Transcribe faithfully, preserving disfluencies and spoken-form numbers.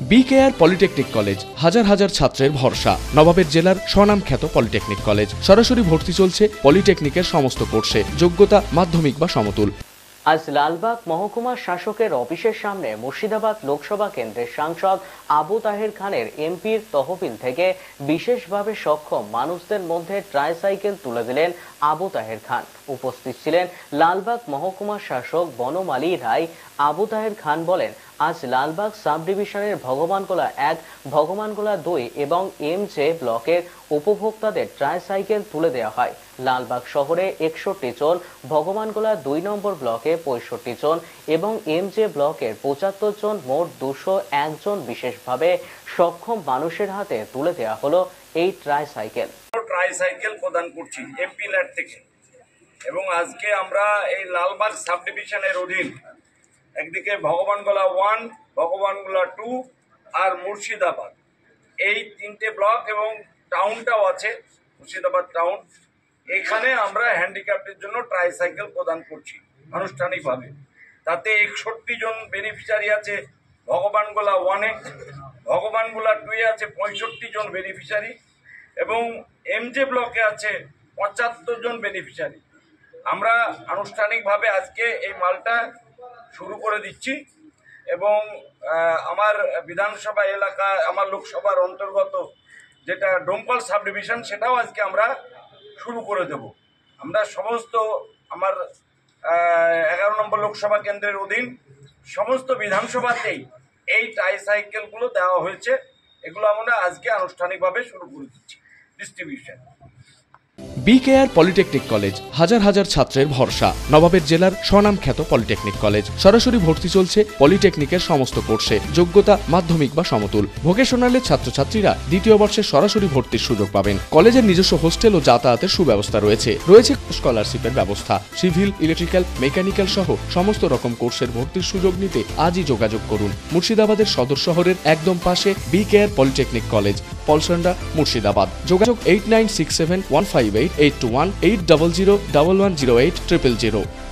BKR polytechnic college হাজার হাজার ছাত্রের ভরসা। নবাবের জেলার স্বনামখ্যাত পলিটেকনিক কলেজ। সরাসরি ভর্তি চলছে পলিটেকনিকের সমস্ত কোর্সে, যোগ্যতা মাধ্যমিক বা সমতুল। আজ লালবাগ মহকুমা শাসকের অফিসের সামনে মুর্শিদাবাদ লোকসভা কেন্দ্রের সাংসদ আবু তাহের খানের এমপির তহবিল থেকে বিশেষভাবে সক্ষম মানুষদের মধ্যে ট্রাইসাইকেল তুলে দিলেন আবু তাহের খান। উপস্থিত ছিলেন লালবাগ মহকুমা শাসক বনমালী রায়। আবু তাহের খান বলেন, আজ লালবাগ সাব ডিভিশনের ভগবানগোলা এক, ভগবানগোলা দুই এবং এম জে ব্লকের উপভোক্তাদের ট্রাইসাইকেল তুলে দেওয়া হয়। লালবাগ শহরে একষট্টি জন, ভগবানগোলা দুই নম্বর ব্লকে পঁয়ষট্টি জন এবং এম জে ব্লকের পঁচাত্তর জন, মোট দুশো এক জন বিশেষভাবে সক্ষম মানুষের হাতে তুলে দেওয়া হলো এই ট্রাইসাইকেল। ট্রাইসাইকেল প্রদান করছি এমপি ল্যাড থেকে। এবং আজকে আমরা এই লালবাগ সাব ডিভিশনের অধীন একদিকে ভগবানগোলা ওয়ান, ভগবানগোলা টু আর মুর্শিদাবাদ, এই তিনটে ব্লক এবং টাউনটাও আছে মুর্শিদাবাদ টাউন, এখানে আমরা হ্যান্ডিক্যাপ্টের জন্য ট্রাইসাইকেল প্রদান করছি আনুষ্ঠানিকভাবে। তাতে একষট্টি জন বেনিফিশিয়ারি আছে ভগবানগোলা ওয়ানে, ভগবানগোলা টুয়ে আছে পঁয়ষট্টি জন বেনিফিশিয়ারি এবং এমজে ব্লকে আছে পঁচাত্তর জন বেনিফিশিয়ারি। আমরা আনুষ্ঠানিকভাবে আজকে এই মালটা শুরু করে দিচ্ছি এবং আমার বিধানসভা এলাকা, আমার লোকসভার অন্তর্গত যেটা ডোমকল সাব ডিভিশন, সেটাও আজকে আমরা শুরু করে দেব। আমরা সমস্ত আমার এগারো নম্বর লোকসভা কেন্দ্রের অধীন সমস্ত বিধানসভাতেই এই ট্রাইসাইকেলগুলো দেওয়া হয়েছে। এগুলো আমরা আজকে আনুষ্ঠানিকভাবে শুরু করে দিচ্ছি ডিস্ট্রিবিউশন। বিকেআর পলিটেকনিক কলেজ হাজার হাজার ছাত্রের ভরসা। নবাবের জেলার স্বনামখ্যাত পলিটেকনিক কলেজ। সরাসরি ভর্তি চলছে পলিটেকনিকের সমস্ত কোর্সে, যোগ্যতা মাধ্যমিক বা সমতুল। ভোকেশনালের ছাত্রছাত্রীরা দ্বিতীয় বর্ষে সরাসরি ভর্তির সুযোগ পাবেন। কলেজের নিজস্ব হোস্টেল ও যাতায়াতের সুব্যবস্থা রয়েছে। রয়েছে স্কলারশিপের ব্যবস্থা। সিভিল, ইলেকট্রিক্যাল, মেকানিক্যাল সহ সমস্ত রকম কোর্সের ভর্তির সুযোগ নিতে আজই যোগাযোগ করুন। মুর্শিদাবাদের সদর শহরের একদম পাশে BKR polytechnic college, Palsanda, Murshidabad. যোগাযোগ eight nine six seven one five eight eight two one, eight double zero double one zero eight triple zero.